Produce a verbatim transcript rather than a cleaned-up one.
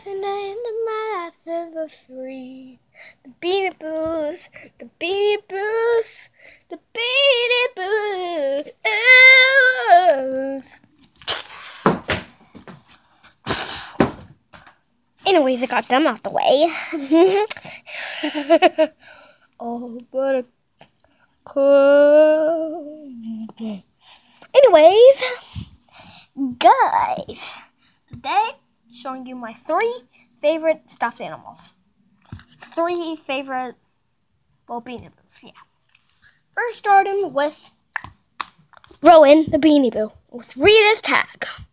and I ended my life for free. The Beanie Boos, the Beanie Boos, the Beanie Boos. Anyways, I got them out the way. Oh, but a cool. Anyways, guys, today showing you my three favorite stuffed animals. Three favorite, well, Beanie Boos, yeah. First, starting with Rowan the Beanie Boo. Let's read his tag.